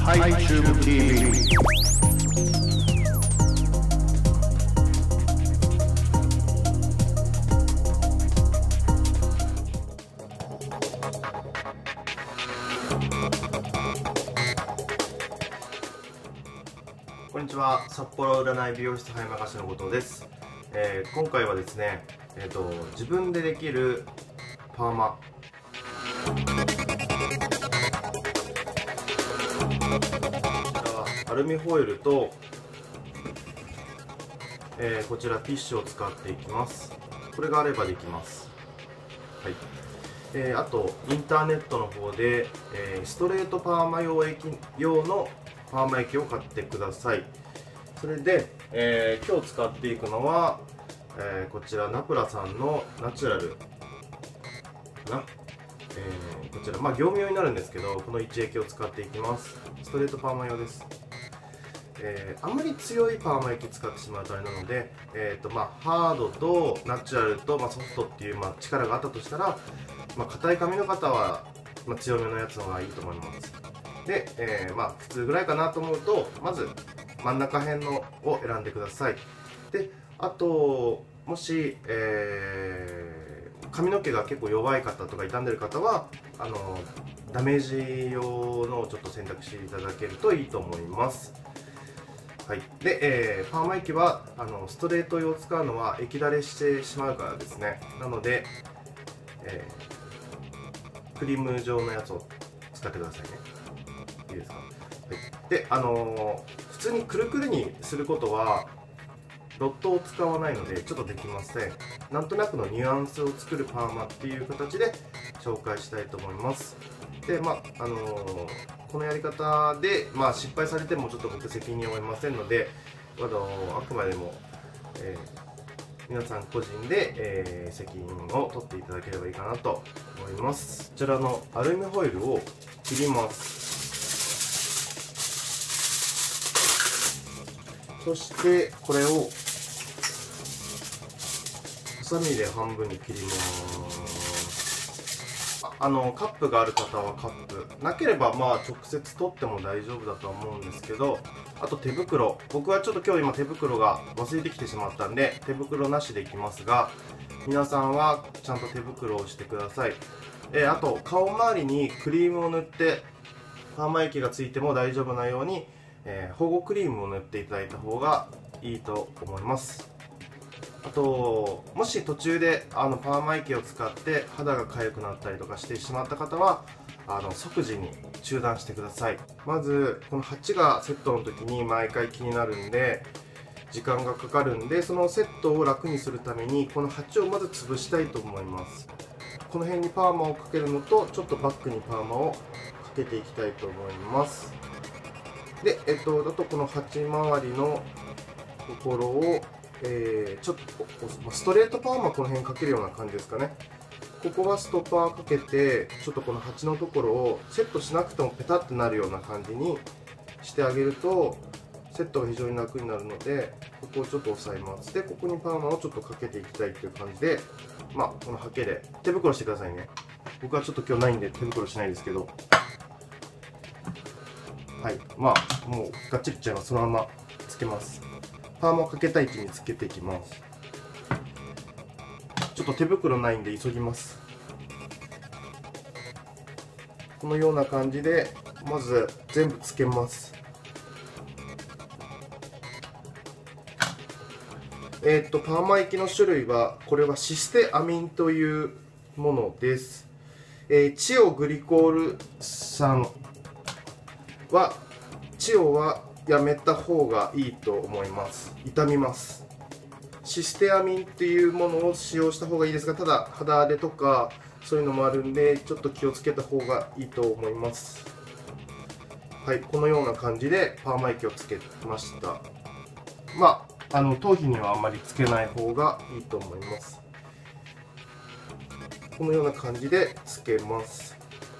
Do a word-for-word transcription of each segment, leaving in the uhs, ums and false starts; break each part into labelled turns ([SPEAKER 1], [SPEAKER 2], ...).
[SPEAKER 1] iTube ティーブイ。こんにちは、札幌占い美容室葉山菓子の後藤です。えー、今回はですね、えーと、自分でできるパーマアルミホイルと、えー、こちらティッシュを使っていきます。これがあればできます。はい。えー、あとインターネットの方で、えー、ストレートパーマ用液用のパーマ液を買ってください。それで、えー、今日使っていくのは、えー、こちらナプラさんのナチュラルかな、えー、こちら、まあ、業務用になるんですけど、このいち液を使っていきます。ストレートパーマ用です。えー、あんまり強いパーマ液使ってしまうとあれなので、えーとまあ、ハードとナチュラルと、まあ、ソフトっていう、まあ、力があったとしたら、まあ、硬い髪の方は、まあ、強めのやつの方がいいと思います。で、えーまあ、普通ぐらいかなと思うと、まず真ん中辺のを選んでください。で、あともし、えー、髪の毛が結構弱い方とか傷んでる方はあのダメージ用のをちょっと選択していただけるといいと思います。はい、で、えー、パーマ液はあのストレート用を使うのは液だれしてしまうからですね。なので、えー、クリーム状のやつを使ってくださいね。いいですか？はい、で、あのー、普通にくるくるにすることはロットを使わないのでちょっとできません。なんとなくのニュアンスを作るパーマっていう形で紹介したいと思います。で、まああのー、このやり方で、まあ、失敗されてもちょっと僕責任を負いませんので、あのー、あくまでも、えー、皆さん個人で、えー、責任を取っていただければいいかなと思います。こちらのアルミホイルを切ります。そしてこれをハサミで半分に切ります。あ、あのカップがある方はカップ、なければまあ直接取っても大丈夫だとは思うんですけど、あと手袋、僕はちょっと今日今手袋が忘れてきてしまったんで手袋なしでいきますが、皆さんはちゃんと手袋をしてください。えー、あと顔周りにクリームを塗ってパーマ液がついても大丈夫なように、えー、保護クリームを塗っていただいた方がいいと思います。あともし途中であのパーマ液を使って肌が痒くなったりとかしてしまった方はあの即時に中断してください。まずこの鉢がセットの時に毎回気になるんで時間がかかるんで、そのセットを楽にするためにこの鉢をまず潰したいと思います。この辺にパーマをかけるのとちょっとバックにパーマをかけていきたいと思います。で、えっと、あとこの鉢周りのところを、えー、ちょっとストレートパーマこの辺かけるような感じですかね。ここはストッパーかけてちょっとこの鉢のところをセットしなくてもペタってなるような感じにしてあげるとセットが非常に楽になるので、ここをちょっと押さえます。で、ここにパーマをちょっとかけていきたいという感じで、まあこのハケで手袋してくださいね。僕はちょっと今日ないんで手袋しないですけど、はい、まあもうガッチリいっちゃいます。そのままつけます。パーマをかけたい位置につけていきます。ちょっと手袋ないんで急ぎます。このような感じでまず全部つけます。えー、っとパーマ液の種類はこれはシステアミンというものです。えー、チオグリコール酸はチオはやめた方がいいと思います。傷みます。システアミンっていうものを使用した方がいいですが、ただ肌荒れとかそういうのもあるんでちょっと気をつけた方がいいと思います。はい、このような感じでパーマ液をつけました。まああの頭皮にはあんまりつけない方がいいと思います。このような感じでつけます。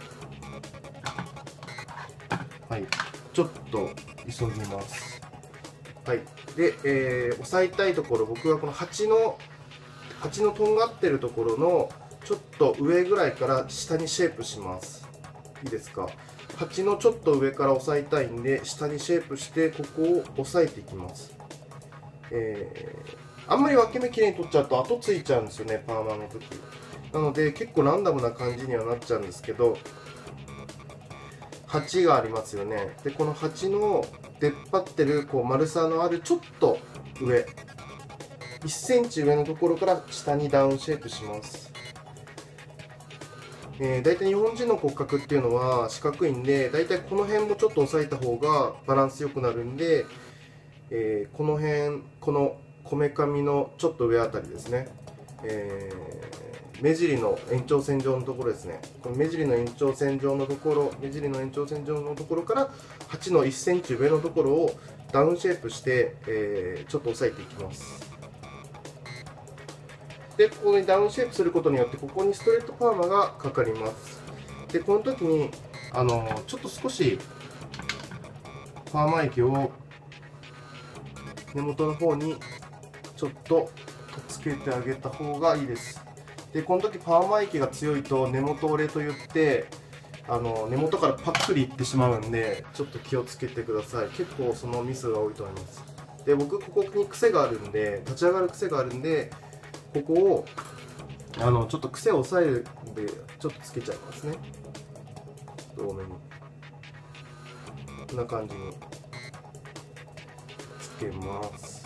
[SPEAKER 1] はい、ちょっと急ぎます。はい、で、えー、押さえたいところ、僕はこの鉢の鉢のとんがってるところのちょっと上ぐらいから下にシェイプします。いいですか？ 鉢のちょっと上から押さえたいんで、下にシェイプしてここを押さえていきます。えー、あんまり分け目きれいに取っちゃうと跡ついちゃうんですよね、パーマの時。なので結構ランダムな感じにはなっちゃうんですけど、鉢がありますよね。でこの鉢の出っ張ってるこう丸さのあるちょっと上、いっセンチ上のところから下にダウンシェイプします。えー、だいたい日本人の骨格っていうのは四角いんで、だいたいこの辺もちょっと押さえた方がバランス良くなるんで、えー、この辺、このこめかみのちょっと上あたりですね、えー、目尻の延長線上のところですね、この目尻の延長線上のところ、目尻の延長線上のところから鉢のいっセンチ上のところをダウンシェイプして、えー、ちょっと押さえていきます。で、ここにダウンシェイプすることによって、ここにストレートパーマがかかります。で、この時に、あのちょっと少しパーマ液を根元の方にちょっとつけてあげた方がいいです。で、この時パーマ液が強いと根元折れといって、あの根元からパックリいってしまうんで、ちょっと気をつけてください。結構そのミスが多いと思います。で、僕、ここに癖があるんで、立ち上がる癖があるんで、ここをあのちょっと癖を抑えるんでちょっとつけちゃいますね。多めにこんな感じにつけます。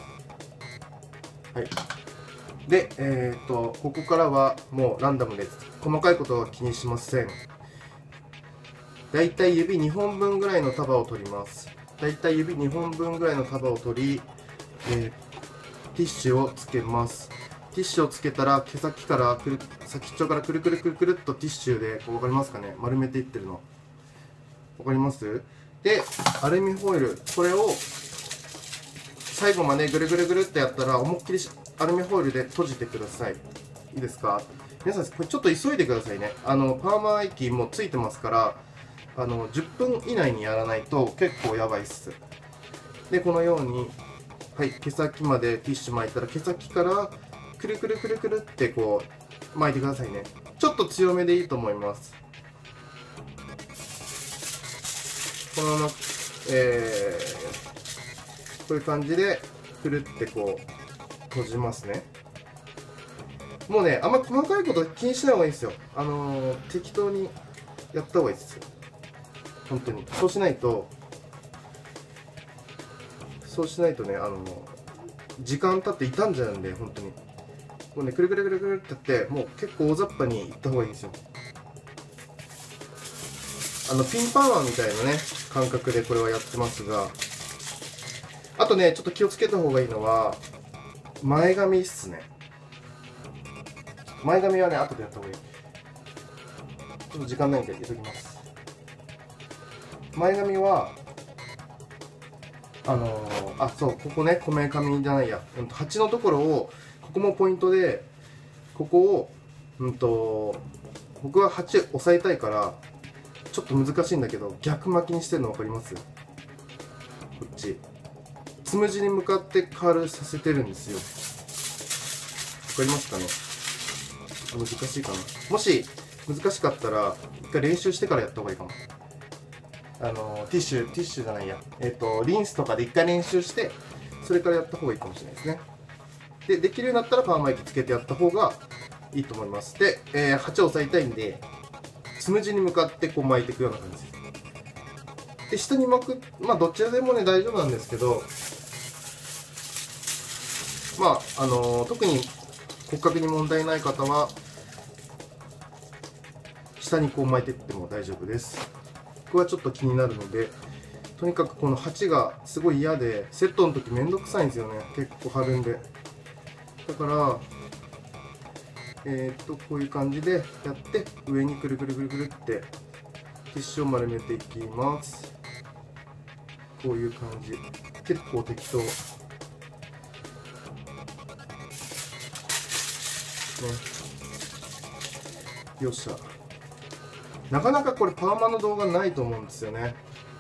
[SPEAKER 1] はい。で、えー、っとここからはもうランダムです。細かいことは気にしません。だいたい指にほんぶんぐらいの束を取ります。だいたい指にほんぶんぐらいの束を取り、えー、ティッシュをつけます。ティッシュをつけたら毛先からくる先っちょからくるくるくるくるっとティッシュでこう分かりますかね、丸めていってるの分かります？でアルミホイル、これを最後までぐるぐるぐるってやったら思いっきりアルミホイルで閉じてください。いいですか？皆さんこれちょっと急いでくださいね。あのパーマ液もついてますから、あのじゅっぷん以内にやらないと結構やばいっす。でこのように、はい、毛先までティッシュ巻いたら毛先からくるくるくるくるってこう巻いてくださいね。ちょっと強めでいいと思います。このまま、えー、こういう感じでくるってこう閉じますね。もうね、あんまり細かいこと気にしない方がいいですよ。あのー、適当にやった方がいいですよ。本当に。そうしないと、そうしないとね、あのー、時間経って傷んじゃうんで、本当に。もうね、くるくるくるくるってやって、もう結構大雑把にいった方がいいんですよ。あの、ピンパーマみたいなね、感覚でこれはやってますが、あとね、ちょっと気をつけた方がいいのは、前髪っすね。前髪はね、後でやった方がいい。ちょっと時間ないんで言っときます。前髪は、あのー、あ、そう、ここね、こめかみじゃないや、鉢のところを、ここもポイントで、ここを、うんと、僕は鉢押さえたいから、ちょっと難しいんだけど、逆巻きにしてるの分かります？こっち。つむじに向かってカールさせてるんですよ。分かりますかね？難しいかな。もし、難しかったら、一回練習してからやった方がいいかも。あの、ティッシュ、ティッシュじゃないや。えっと、リンスとかで一回練習して、それからやった方がいいかもしれないですね。で、できるようになったらパーマ液つけてやった方がいいと思います。で、えー、鉢を押さえたいんで、つむじに向かってこう巻いていくような感じです。で、下に巻く、まあどちらでもね大丈夫なんですけど、まああのー、特に骨格に問題ない方は下にこう巻いていっても大丈夫です。僕はちょっと気になるので、とにかくこの鉢がすごい嫌で、セットの時めんどくさいんですよね。結構張るんで。だからえー、っとこういう感じでやって上にくるくるくるくるってティッシュを丸めていきます。こういう感じ、結構適当ね。よっしゃ。なかなかこれパーマの動画ないと思うんですよね。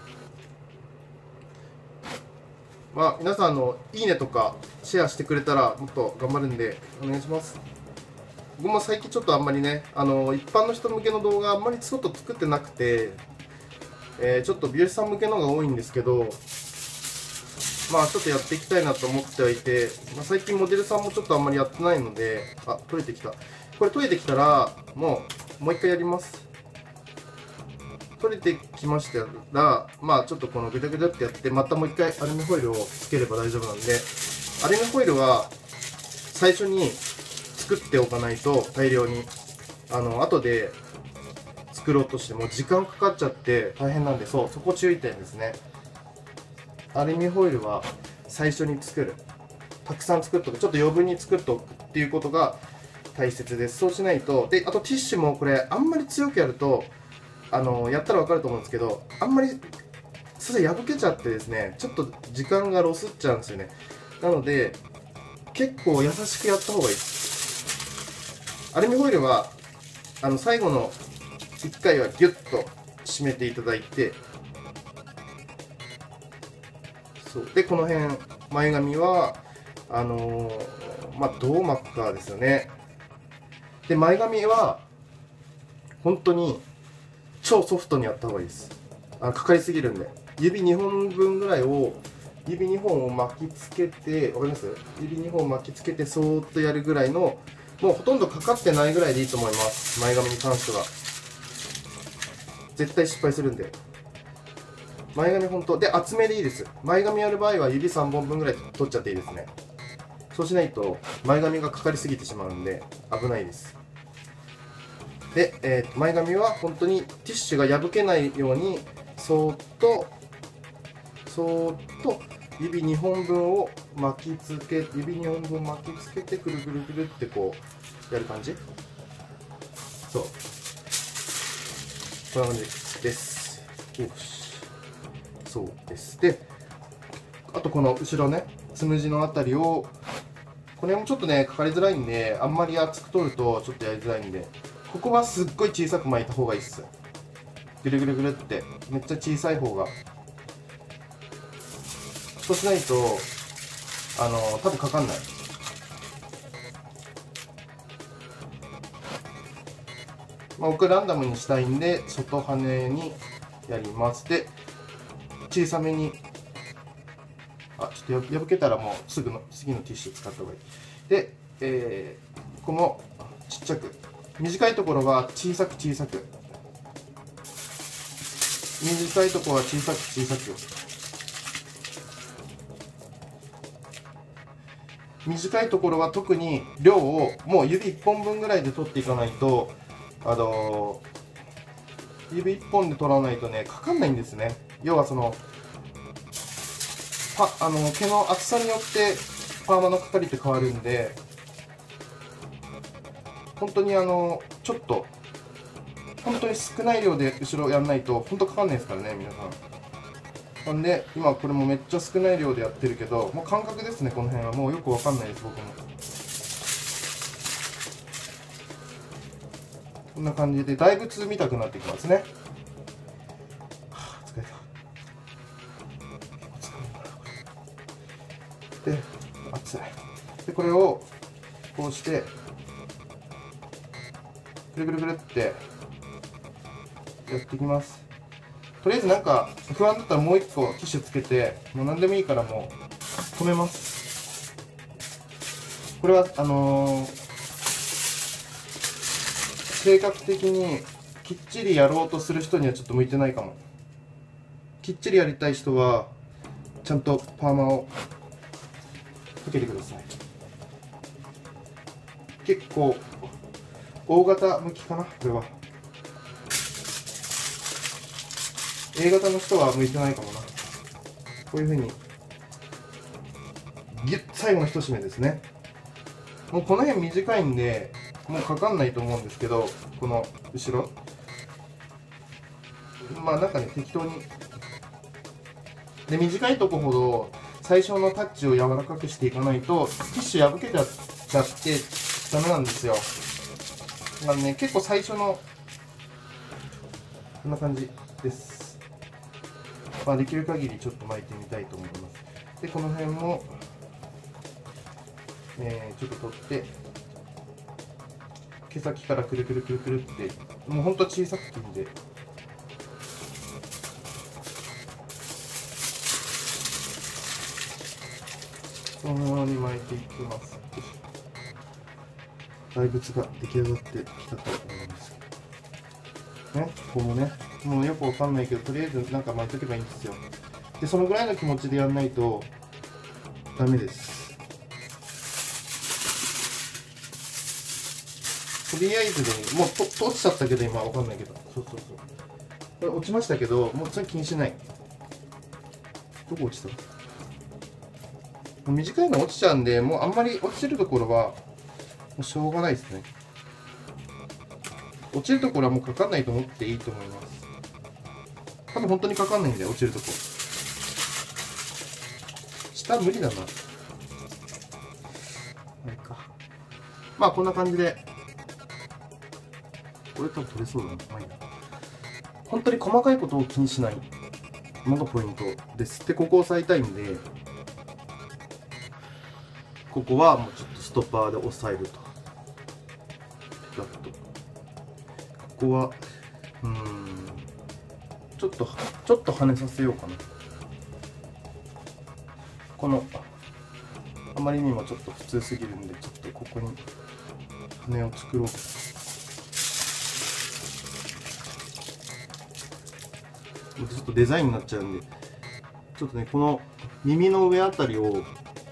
[SPEAKER 1] まあ皆さんのいいねとかシェアしてくれたらもっと頑張るんでお願いします。僕も最近ちょっとあんまりね、あの一般の人向けの動画あんまりちょっと作ってなくて、 えー、ちょっと美容師さん向けのが多いんですけど、まあちょっとやっていきたいなと思ってはいて、まあ、最近モデルさんもちょっとあんまりやってないので、あ、取れてきた。これ取れてきたら、もう、もう一回やります。取れてきましたら、まあちょっとこのぐちゃぐちゃってやって、またもう一回アルミホイルをつければ大丈夫なんで、アルミホイルは最初に作っておかないと大量に、あの、後で作ろうとしても時間かかっちゃって大変なんで、そう、そこ注意点ですね。アルミホイルは最初に作る。たくさん作っておく。ちょっと余分に作っておくっていうことが大切です。そうしないと、で、あとティッシュもこれ、あんまり強くやると、あの、やったらわかると思うんですけど、あんまり、それ破けちゃってですね、ちょっと時間がロスっちゃうんですよね。なので、結構優しくやった方がいいです。アルミホイルは、あの、最後のいっかいはギュッと締めていただいて、そうで、この辺、前髪は、あのー、まあ、どう巻くかですよね。で、前髪は、本当に、超ソフトにやった方がいいです。あ、かかりすぎるんで。指にほんぶんぐらいを、指にほんを巻きつけて、わかります？指にほん巻きつけて、そーっとやるぐらいの、もうほとんどかかってないぐらいでいいと思います。前髪に関しては。絶対失敗するんで。前髪本当で厚めでいいです。前髪やる場合は指さんぼんぶんぐらい取っちゃっていいですね。そうしないと前髪がかかりすぎてしまうんで危ないです。で、えー、前髪は本当にティッシュが破けないようにそーっとそーっと指にほんぶんを巻きつけ指にほんぶん巻きつけてくるぐるぐるってこうやる感じ。そうこんな感じです。よし、そうです。で、あとこの後ろね、つむじのあたりを、これもちょっとね、かかりづらいんで、あんまり厚く取るとちょっとやりづらいんで、ここはすっごい小さく巻いた方がいいっす。ぐるぐるぐるって、めっちゃ小さい方が。そうしないと、あの、多分かかんない。まあ、僕ランダムにしたいんで、外羽にやります。で、小さめに、あ、ちょっと破けたらもうすぐの次のティッシュ使った方がいい。で、えー、ここもちっちゃく、短いところは小さく小さく、短いところは小さく小さく、短いところは特に量をもう指いっぽんぶんぐらいで取っていかないと、あのー、指いっぽんで取らないとね、かかんないんですね。要はその、パあの毛の厚さによってパーマのかかりって変わるんで、本当にあのちょっと本当に少ない量で後ろやらないと本当かかんないですからね、皆さん。なんで今これもめっちゃ少ない量でやってるけど、もう感覚ですね。この辺はもうよくわかんないです、僕も。こんな感じでだいぶ痛みたくなってきますね。はあ、疲れた。で、熱い。で、これをこうしてぐるぐるぐるってやっていきます。とりあえずなんか不安だったらもう一個ティッシュつけて、もう何でもいいからもう止めます。これはあのー、性格的にきっちりやろうとする人にはちょっと向いてないかも。きっちりやりたい人はちゃんとパーマをかけてください。結構大型向きかな、これは。A 型の人は向いてないかもな。こういうふうにギュッ、最後の一締めですね。もうこの辺短いんでもうかかんないと思うんですけど、この後ろまあなんかね、適当にで、短いとこほど最初のタッチを柔らかくしていかないとティッシュ破けちゃってダメなんですよ。だからね、結構最初のこんな感じです。まあ、できる限りちょっと巻いてみたいと思います。で、この辺も、えー、ちょっと取って毛先からくるくるくるくるって、もうほんと小さくていいんで、 このままに巻いていきます。大仏が出来上がってきたと思うんですけどね、ここもね、もうよくわかんないけど、とりあえずなんか巻いとけばいいんですよ。で、そのぐらいの気持ちでやんないとダメです。とりあえずでもうとと落ちちゃったけど、今わかんないけど、そうそうそう、これ落ちましたけど、もうそれ気にしない。どこ落ちた？もう短いの落ちちゃうんで、もうあんまり落ちるところはもうしょうがないですね。落ちるところはもうかかんないと思っていいと思います。多分本当にかかんないんで、落ちるところ。下無理だな。まあいいか。まあこんな感じで。これ多分取れそうだな。まあいいな。本当に細かいことを気にしないのがポイントです。で、ここを押さえたいんで、ここはもうちょっとストッパーで押さえると。ピタッと。ここは、うーん、ちょっと、ちょっと跳ねさせようかな。この、あまりにもちょっと普通すぎるんで、ちょっとここに羽を作ろう。ちょっとデザインになっちゃうんで、ちょっとね、この耳の上あたりを、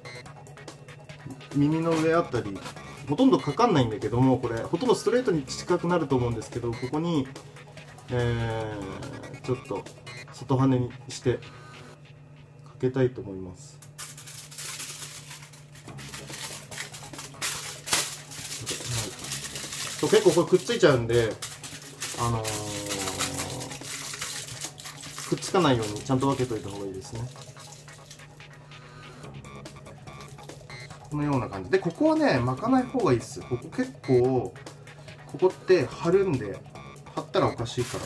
[SPEAKER 1] 耳の上あたり、ほとんどかかんないんだけども、これ、ほとんどストレートに近くなると思うんですけど、ここに、えー、ちょっと外羽にしてかけたいと思います。はい、結構これくっついちゃうんで、あのー、くっつかないようにちゃんと分けといた方がいいですね。このような感じで、ここはね巻かない方がいいです。ここ結構ここって貼るんで、貼ったらおかしいから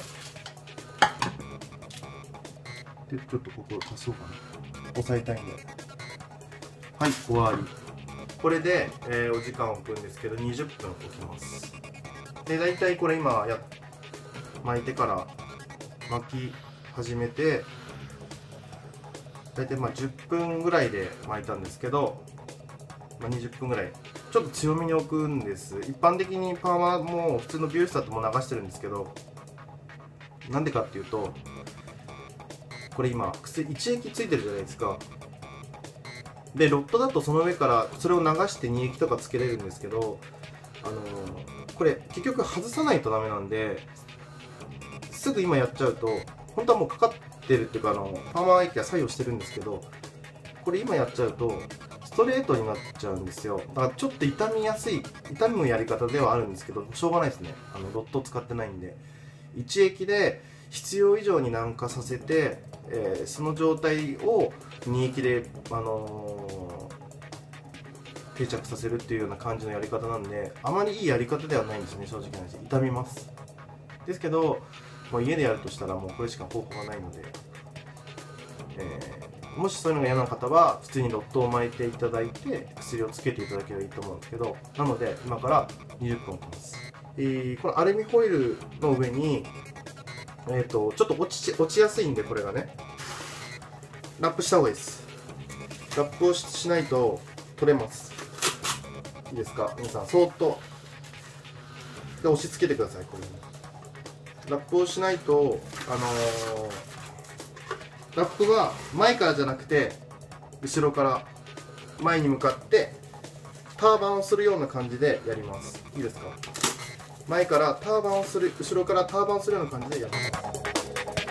[SPEAKER 1] で、ちょっとここ足そうかな。押さえたいんで、はい、終わり。これで、えー、お時間を置くんですけど、にじゅっぷん置きます。で、大体これ今や巻いてから巻き始めて、大体まあじゅっぷんぐらいで巻いたんですけど、まあ、にじゅっぷんぐらいちょっと強めに置くんです。一般的にパーマも普通の美容室だともう流してるんですけど、なんでかっていうと、これ今いち液ついてるじゃないですか。でロットだとその上からそれを流してに液とかつけれるんですけど、あのー、これ結局外さないとダメなんで、すぐ今やっちゃうと本当はもうかかってるっていうか、あのパーマ液が作用してるんですけど、これ今やっちゃうとストレートになっちゃうんですよ。だからちょっと傷みやすい、傷むやり方ではあるんですけど、しょうがないですね。あのロットを使ってないんで、いち液で必要以上に軟化させて、えー、その状態をに液で、あのー、定着させるっていうような感じのやり方なんで、あまりいいやり方ではないんですね、正直な話。傷みます。ですけど、もう家でやるとしたらもうこれしか方法がないので、えー、もしそういうのが嫌な方は普通にロットを巻いていただいて薬をつけていただければいいと思うんですけど、なので今からにじゅっぷん置きます。えー、このアルミホイルの上に、えー、とちょっと落ち落ちやすいんで、これがねラップした方がいいです。ラップをしないと取れます。いいですか皆さん、そーっとで押し付けてください。これにラップをしないと、あのー、ラップは前からじゃなくて後ろから前に向かってターバンをするような感じでやります。いいですか。前からターバンをする、後ろからターバンするような感じでやります。